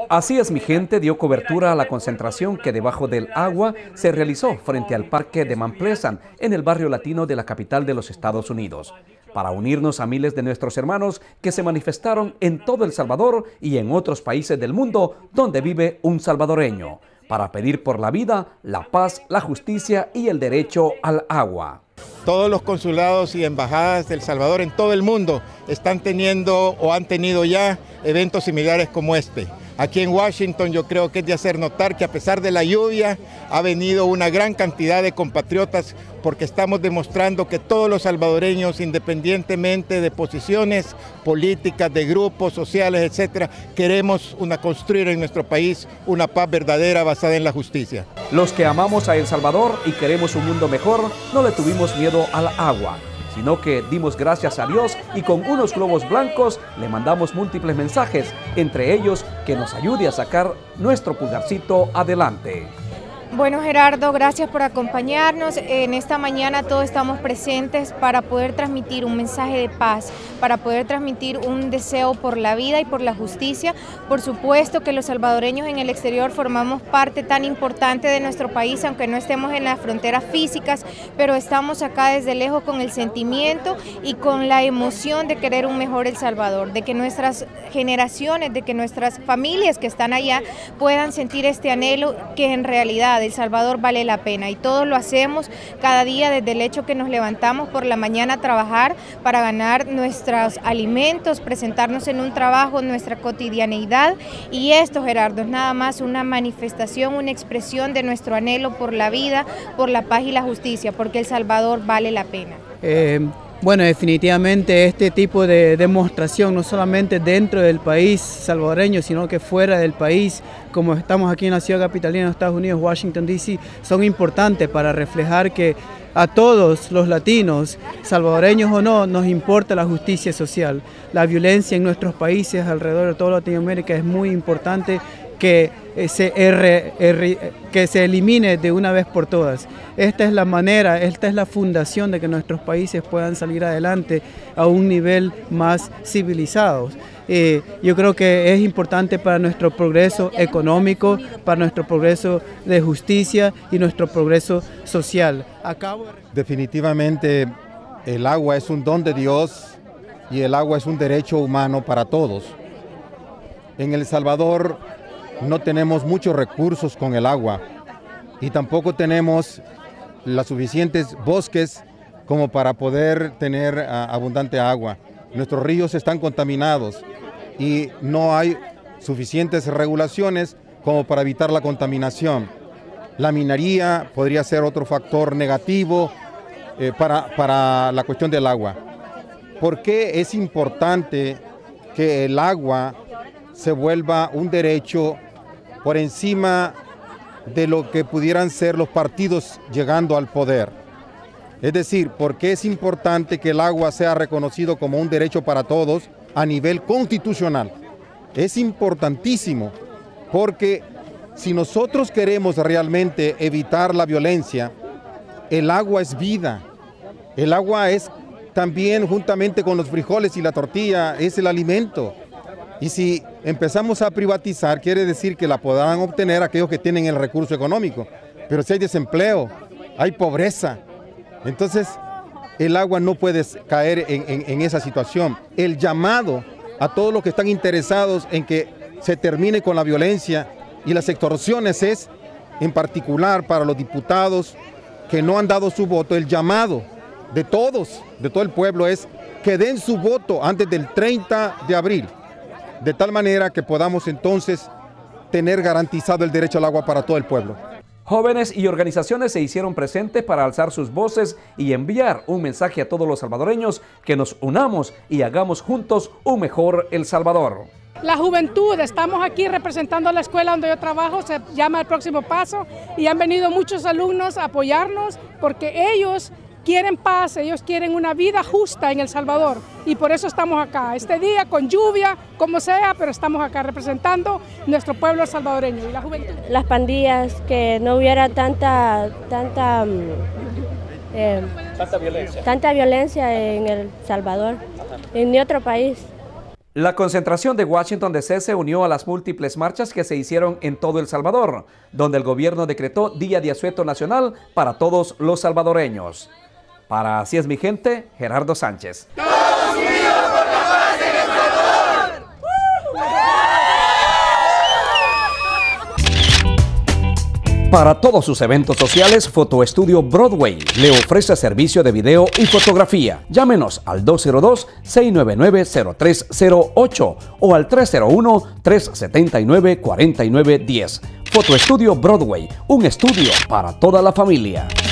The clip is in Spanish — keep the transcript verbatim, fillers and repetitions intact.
Así es, mi gente, dio cobertura a la concentración que debajo del agua se realizó frente al parque de Mount Pleasant, en el barrio latino de la capital de los Estados Unidos, para unirnos a miles de nuestros hermanos que se manifestaron en todo El Salvador y en otros países del mundo donde vive un salvadoreño, para pedir por la vida, la paz, la justicia y el derecho al agua. Todos los consulados y embajadas de El Salvador en todo el mundo están teniendo o han tenido ya eventos similares como este. Aquí en Washington yo creo que es de hacer notar que a pesar de la lluvia ha venido una gran cantidad de compatriotas porque estamos demostrando que todos los salvadoreños, independientemente de posiciones políticas, de grupos sociales, etcétera, queremos una, construir en nuestro país una paz verdadera basada en la justicia. Los que amamos a El Salvador y queremos un mundo mejor, no le tuvimos miedo al agua, sino que dimos gracias a Dios y con unos globos blancos le mandamos múltiples mensajes, entre ellos que nos ayude a sacar nuestro pulgarcito adelante. Bueno, Gerardo, gracias por acompañarnos. En esta mañana todos estamos presentes para poder transmitir un mensaje de paz, para poder transmitir un deseo por la vida y por la justicia. Por supuesto que los salvadoreños en el exterior formamos parte tan importante de nuestro país, aunque no estemos en las fronteras físicas, pero estamos acá desde lejos con el sentimiento y con la emoción de querer un mejor El Salvador, de que nuestras generaciones, de que nuestras familias que están allá puedan sentir este anhelo que en realidad El Salvador vale la pena, y todos lo hacemos cada día desde el hecho que nos levantamos por la mañana a trabajar para ganar nuestros alimentos, presentarnos en un trabajo, nuestra cotidianeidad, y esto, Gerardo, es nada más una manifestación, una expresión de nuestro anhelo por la vida, por la paz y la justicia, porque El Salvador vale la pena. Eh... Bueno, definitivamente este tipo de demostración, no solamente dentro del país salvadoreño, sino que fuera del país, como estamos aquí en la ciudad capitalina de Estados Unidos, Washington, D C, son importantes para reflejar que a todos los latinos, salvadoreños o no, nos importa la justicia social. La violencia en nuestros países alrededor de toda Latinoamérica es muy importante que se, er, er, que se elimine de una vez por todas. Esta es la manera, esta es la fundación de que nuestros países puedan salir adelante a un nivel más civilizado. Eh, yo creo que es importante para nuestro progreso económico, para nuestro progreso de justicia y nuestro progreso social. Acabo de... Definitivamente el agua es un don de Dios y el agua es un derecho humano para todos. En El Salvador no tenemos muchos recursos con el agua y tampoco tenemos los suficientes bosques como para poder tener uh, abundante agua. Nuestros ríos están contaminados y no hay suficientes regulaciones como para evitar la contaminación. La minería podría ser otro factor negativo eh, para, para la cuestión del agua. ¿Por qué es importante que el agua se vuelva un derecho por encima de lo que pudieran ser los partidos llegando al poder? Es decir, ¿por qué es importante que el agua sea reconocido como un derecho para todos a nivel constitucional? Es importantísimo porque si nosotros queremos realmente evitar la violencia, el agua es vida. El agua es también, juntamente con los frijoles y la tortilla, es el alimento. Y si empezamos a privatizar, quiere decir que la podrán obtener aquellos que tienen el recurso económico. Pero si hay desempleo, hay pobreza, entonces el agua no puede caer en, en, en esa situación. El llamado a todos los que están interesados en que se termine con la violencia y las extorsiones es, en particular para los diputados que no han dado su voto, el llamado de todos, de todo el pueblo es que den su voto antes del treinta de abril. De tal manera que podamos entonces tener garantizado el derecho al agua para todo el pueblo. Jóvenes y organizaciones se hicieron presentes para alzar sus voces y enviar un mensaje a todos los salvadoreños que nos unamos y hagamos juntos un mejor El Salvador. La juventud, estamos aquí representando a la escuela donde yo trabajo, se llama El Próximo Paso, y han venido muchos alumnos a apoyarnos porque ellos quieren paz, ellos quieren una vida justa en El Salvador, y por eso estamos acá, este día con lluvia, como sea, pero estamos acá representando nuestro pueblo salvadoreño y la juventud. Las pandillas, que no hubiera tanta, tanta, eh, tanta violencia. Tanta violencia en El Salvador, en ni otro país. La concentración de Washington D C se unió a las múltiples marchas que se hicieron en todo El Salvador, donde el gobierno decretó Día de Asueto Nacional para todos los salvadoreños. Para Así es mi gente, Gerardo Sánchez. ¡Todos unidos por la paz en El Salvador! Para todos sus eventos sociales, Fotoestudio Broadway le ofrece servicio de video y fotografía. Llámenos al dos cero dos, seis nueve nueve, cero tres cero ocho o al tres cero uno, tres siete nueve, cuatro nueve uno cero. Fotoestudio Broadway, un estudio para toda la familia.